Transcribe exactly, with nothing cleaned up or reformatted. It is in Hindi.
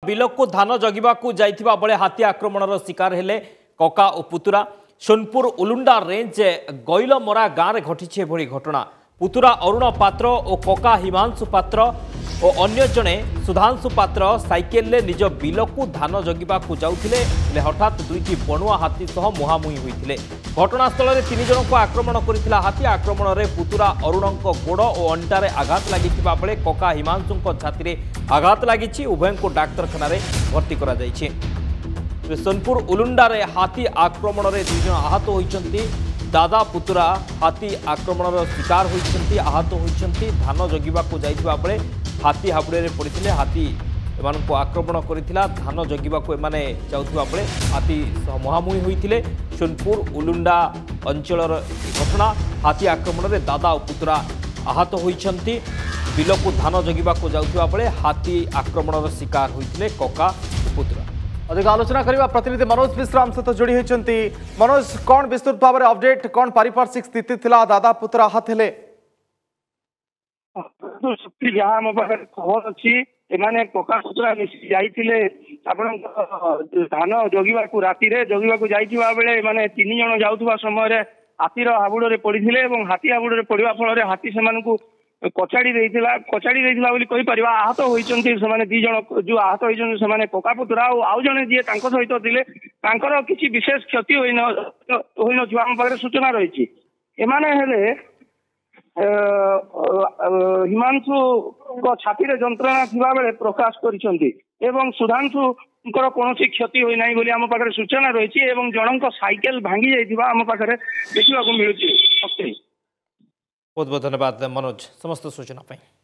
बिलक धान जगिबाकू जाइथिबा बेले हाथी आक्रमणर शिकार हेले कका और पुतुरा। सोनपुर उलुंडा रेंज गैलमरा गाँव में घटी एभली घटना। पुतुरा अरुण पात्र और कका हिमांशु पात्र और अन्य जने सुधांशु पात्र साइकेल ले निज बिलकू धान जगिबाकू जाउथिले हठात दुईटी बणुआ हाथी सह मुहांमुही होइथिले। घटनास्थल में तीन जन को आक्रमण करथिला हाथी। आक्रमण में पुतुरा अरुणक गोड़ और अंटारे आघात लागिथिबा बेले कका हिमांशुक छाती में आघात लागिछि। उभय को डाक्तरखाना रे भर्ती करा जाइछि। सोनपुर उलुंडा रे हाथी आक्रमण में दुई जन आहत होइछन्ति। दादा पुतुरा हाथी आक्रमण शिकार होइछन्ति, आहत होइछन्ति। धान जगिबाकू जाइथिबा बेले हाथी हाबुड़े पड़ते हाथी एमानंकु आक्रमण करथिला। धान जगिबाकू एमाने जाउथिबा बेले हाथी मुहांमुही होइथिले। सोनपुर उलुंडा अंचलर घटना। हाथी आक्रमण में दादा और पुतुरा आहत होइछन्ति। बिलकू धान जगिबाकू जाउथिबा बेले हाथी आक्रमण शिकार होइथिले कका पुतुरा। अधिक आलोचना करवा प्रतिनिधि मनोज मिश्र आम सहित जोड़ी होती। मनोज, कौन विस्तृत भाव में अपडेट, कौन पारिपार्श्विक स्थिति थिला, दादा पुतुरा आहत हेले? जहाँ मो पाखे खबर अच्छी एमाने कका पुतुरा मिसी जाइथिले आपण धान जगिबाकू राति रे जगिबाकू जाइथिबा बेले माने तीन जण जाउथबा समय रे हाथीर हाबुड़े पड़िथिले एवं हाथी हाबुड़े पड़िबा फल हाथी सेमानकू कचाड़ी देइथिला कचाड़ी देइथिला बोली कहि परिबा। आहत होइचंती सेमाने दी जण जो आहत होइचंती सेमाने कका पुतुरा और आउ जणे जे तांको सहित थिले तांकर किछि विशेष क्षति होइनो होइनो जो हम पाखे सूचना रहिछि। एमाने हेले हिमांशु छाती रे जंत्रणा थिबा बेले प्रकाश करिसंती एवं सुधांशु कौन क्षति होई नाही बोली आम पाखे सूचना रही। जनक साइकेल भांगी जाइथिबा आम पाखे देखा मिलुछि। बहुत बहुत धन्यवाद मनोज समस्त सूचना।